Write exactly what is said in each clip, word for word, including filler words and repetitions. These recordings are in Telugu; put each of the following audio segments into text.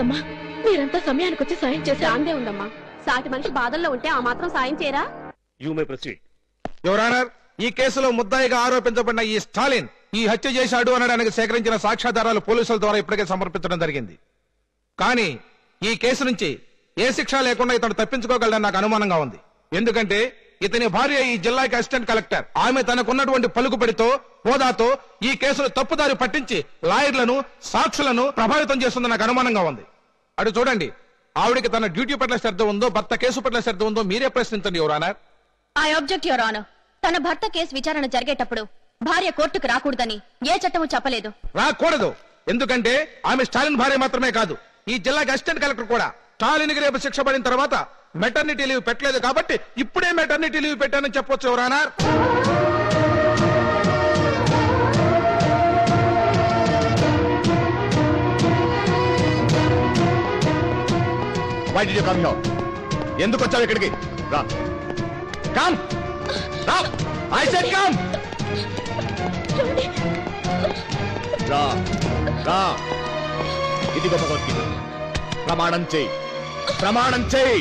అమ్మా, మీరంతా సమయానికి వచ్చి సాయం చేశారు. అందే ఉందమ్మా, సాటి మనిషి బాధల్లో ఉంటే ఆ మాత్రం సాయం చేయరా? యువర్ ఆనర్, ఈ కేసులో ముద్దాయిగా ఆరోపించబడిన ఈ స్టాలిన్ ఈ హత్య చేశాడు అనడానికి సేకరించిన సాక్ష్యాధారాలు పోలీసుల ద్వారా ఇప్పటికే సమర్పించడం జరిగింది. కానీ ఈ కేసు నుంచి ఏ శిక్ష లేకుండా ఇతను తప్పించుకోగలడని నాకు అనుమానంగా ఉంది. ఎందుకంటే ఇతని భార్య ఈ జిల్లాకి అసిస్టెంట్ కలెక్టర్. ఆమె తనకున్నటువంటి పలుకుబడితో, హోదాతో ఈ కేసును తప్పుదారి పట్టించి లాయర్లను, సాక్షులను ప్రభావితం చేస్తుందని నాకు అనుమానంగా ఉంది. అటు చూడండి, ఆవిడికి తన డ్యూటీ పట్ల శ్రద్ధ ఉందో, భర్త కేసు పట్ల శ్రద్ధ ఉందో మీరే ప్రశ్నించండి your honour. I object your honour. తన భర్త కేసు విచారణ జరిగేటప్పుడు భార్య కోర్టుకు రాకూడదని ఏ చట్టము చెప్పలేదు. రాకూడదు, ఎందుకంటే ఆమె స్టాలిన్ భార్య మాత్రమే కాదు, ఈ జిల్లాకి అసిస్టెంట్ కలెక్టర్ కూడా. స్టాలిన్ కి రేపు శిక్ష పడిన తర్వాత మెటర్నిటీ లీవ్ పెట్టలేదు కాబట్టి ఇప్పుడే మెటర్నిటీ లీవ్ పెట్టానని చెప్పొచ్చు your honour. Why did you come here? ఎందుకు వచ్చావు ఇక్కడికి? రా, కమ్, రా, I said come. రా, రా, ఇది గొప్ప భగవద్గీత. ప్రమాణం చేయి, ప్రమాణం చేయి.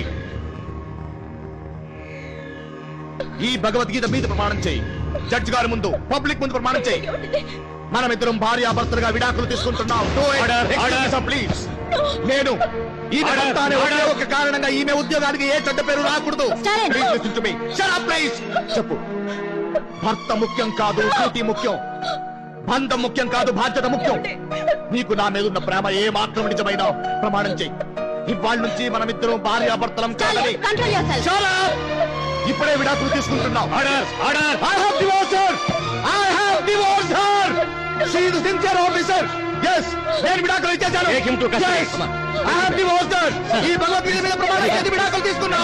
ఈ భగవద్గీత మీద ప్రమాణం చేయి. జడ్జి గారి ముందు, పబ్లిక్ ముందు ప్రమాణం చేయి. మనమిద్దరం భార్యాభర్తలుగా విడాకులు తీసుకుంటున్నాం. ప్లీజ్. నేను ఈమె ఒక కారణంగా ఈమె ఉద్యోగానికి ఏ చెడ్డ పేరు రాకూడదు. ప్లీజ్ చెప్పు. భర్త ముఖ్యం కాదు, డ్యూటీ ముఖ్యం. బంధం ముఖ్యం కాదు, బాధ్యత ముఖ్యం. నీకు నా మీద ఉన్న ప్రేమ ఏ మాత్రం నిజమైన ప్రమాణం చేయి. ఇవాళ నుంచి మనమిద్దరం భార్యాభర్తలం కాదని. ఇప్పుడే విడాకులు తీసుకుంటున్నాం. నేను విడాకులు ఇచ్చేశాను. ఈ భగవద్గీత మీద ప్రమాణం చేసి విడాకులు తీసుకున్నాం.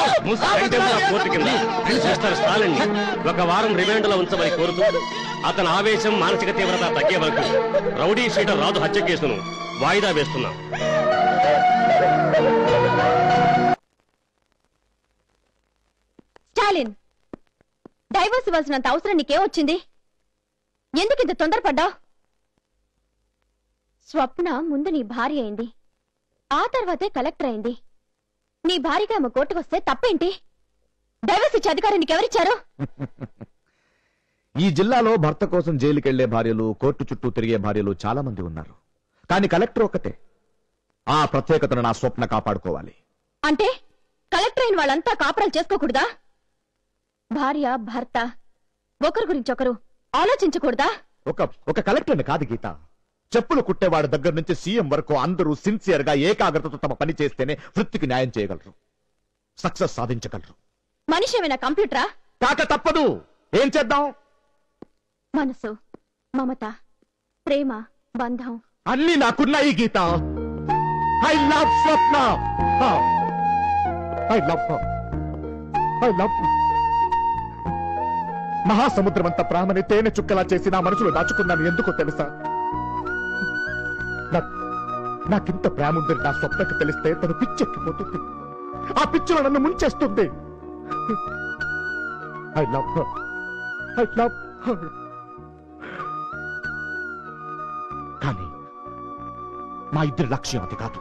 ఒక వారం రిమాండ్ లో ఉంచమని కోరుతూ అతని ఆవేశం, మానసిక తీవ్రత తగ్గే వరకు రౌడీ షీటర్ రాజు హత్య కేసును వాయిదా వేస్తున్నాం. స్టాలిన్, డైవర్స్ ఇవ్వాల్సినంత అవసరం నీకేమొచ్చింది? ఎందుకు ఇంత తొందరపడ్డా? స్వప్న ముందు నీ భార్య అయింది, ఆ తర్వాతే కలెక్టర్ అయింది. నీ భార్యగా ఆమె కోర్టుకొస్తే తప్పేంటి? డైవర్స్ ఇచ్చే అధికారం నీకెవరిచ్చారు? ఈ జిల్లాలో భర్త కోసం జైలుకెళ్లే భార్యలు, కోర్టు చుట్టూ తిరిగే భార్యలు చాలా మంది ఉన్నారు. కానీ కలెక్టర్ ఒక్కటే. ఆ ప్రత్యేకతను నా స్వప్న కాపాడుకోవాలి. అంటే కలెక్టర్ అయిన వాళ్ళంతా కాపురాలు చేసుకోకూడదా? భార్య, భర్త ఒకరి గురించి ఒకరు ఆలోచించకూడదా? ఒక ఒక కలెక్టర్ని కాదు గీత, చెప్పులు కుట్టేవాడి దగ్గర నుంచి సీఎం వరకు అందరూ సిన్సియర్ గా ఏకాగ్రతతో తమ పని చేస్తేనే వృత్తికి న్యాయం చేయగలరు, సక్సెస్ సాధించగలరు. మనిషి ఏమైనా కంప్యూటరా? కాక తప్పదు. ఏం చేద్దాం? మనసు, మమత, ప్రేమ, బంధం అన్ని నాకున్నాయి Geetha. I love Swapna. I love I love మహాసముద్రం అంత ప్రాణని తేనె చుక్కలా చేసి నా మనసులో దాచుకున్నాను. ఎందుకో తెలుసా? నాకింత ప్రేమ ఉందని నా స్వప్నకి తెలిస్తే తను పిచ్చెక్కిపోతుంది. ఆ పిచ్చులో నన్ను ముంచేస్తుంది. ఐ లవ్ ఐ లవ్ కానీ మా ఇద్దరి లక్ష్యం అది కాదు.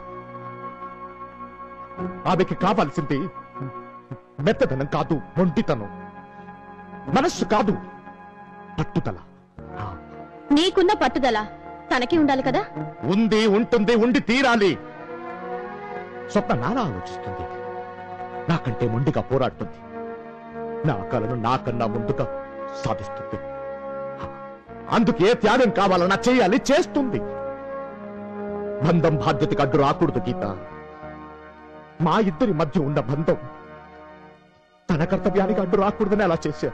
ఆమెకి కావాల్సింది మెత్తదనం కాదు, ఒంటితనం. మనస్సు కాదు, పట్టుదల. నీకున్న పట్టుదల తనకి ఉండాలి కదా? ఉంది, ఉంటుంది, ఉండి తీరాలి. స్వప్న నాలా ఆలోచిస్తుంది, నాకంటే ముందుగా పోరాడుతుంది, నా కలను నాకన్నా ముందుగా సాధిస్తుంది. అందుకే త్యాగం కావాలన్నా చేయాలి, చేస్తుంది. బంధం బాధ్యతకి అడ్డు రాకూడదు గీత. మా ఇద్దరి మధ్య ఉన్న బంధం తన కర్తవ్యానికి అడ్డు రాకూడదని అలా చేశా.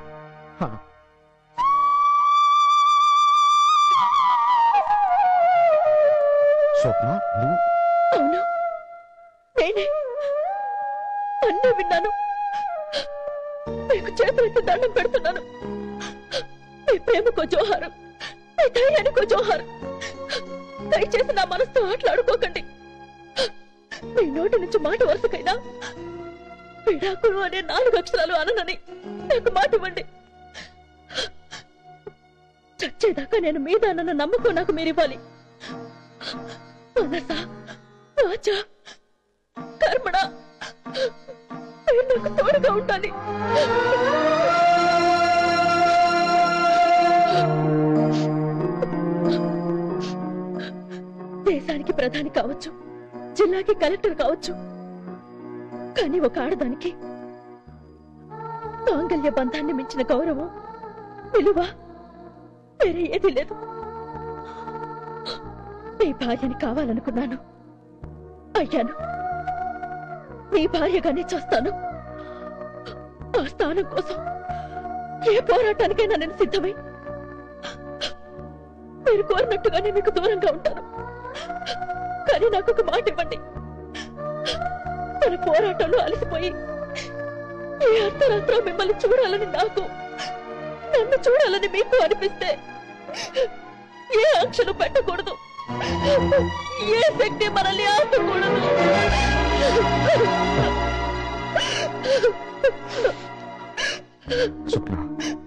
స్వప్న, నువ్వు? అవును, నేనే. అన్నీ విన్నాను. మీకు చేతులెత్తి దండం పెడుతున్నాను. మీ ప్రేమకో జోహారం, మీ ధైర్యానికో జోహారం. దయచేసి నా మనసుతో ఆటలాడుకోకండి. మీ నోటి నుంచి మాట వరుసకైనా విడాకులు అనే నాలుగు అక్షరాలు అననని నాకు మాట ఇవ్వండి. చచ్చేదాకా నేను మీద నన్ను నమ్మకం నాకు మీరివ్వాలి. మనసా, వాచా, నాకు తోడుగా ఉండాలి. దేశానికి ప్రధాని కావచ్చు, జిల్లాకి కలెక్టర్ కావచ్చు, కానీ ఒక ఆడదానికి మాంగల్య బంధాన్ని మించిన గౌరవం, విలువ వేరే ఏదీ లేదు. నీ భార్యని కావాలనుకున్నాను, అయ్యాను. నీ భార్యగానే చేస్తాను. ఆ స్థానం కోసం ఏ పోరాటానికైనా నేను సిద్ధమై మీరు కోరినట్టుగానే మీకు దూరంగా ఉంటాను. కానీ నాకు ఒక మాట ఇవ్వండి. మన పోరాటంలో అలసిపోయి ఏ అర్ధరాత్రం మిమ్మల్ని చూడాలని నాకు, నన్ను చూడాలని మీకు అనిపిస్తే ఏ ఆంక్షలు పెట్టకూడదు, ఏ శక్తి మనల్ని ఆపకూడదు. స్వప్న,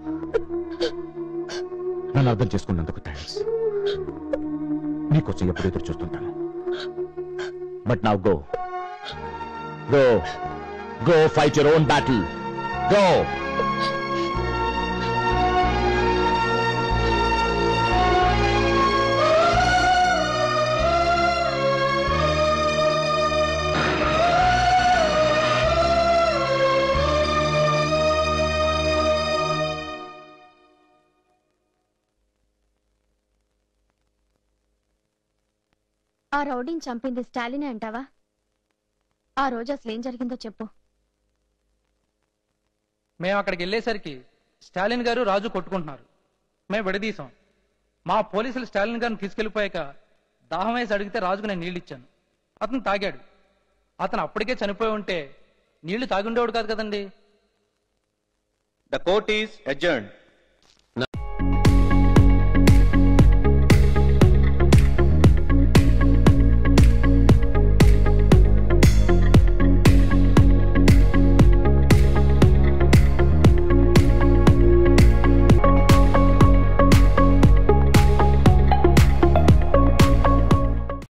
నన్ను అర్థం చేసుకున్నందుకు థ్యాంక్స్. నీకోసం ఎప్పుడు ఎదురు చూస్తుంటాను. But now go go go fight your own battle. Go. ఆ రౌడీని చంపింది స్టాలినే అంటావా? ఆ రోజు అసలు ఏం జరిగిందో చెప్పు. మేము అక్కడికి వెళ్ళేసరికి స్టాలిన్ గారు రాజు కొట్టుకుంటున్నారు. మేము విడదీశాం. మా పోలీసులు స్టాలిన్ గారిని తీసుకెళ్లిపోయాక దాహం వేసి అడిగితే రాజుకు నేను నీళ్ళు ఇచ్చాను. అతను తాగాడు. అతను అప్పటికే చనిపోయి ఉంటే నీళ్లు తాగుండేవాడు కాదు కదండి. The court is adjourned.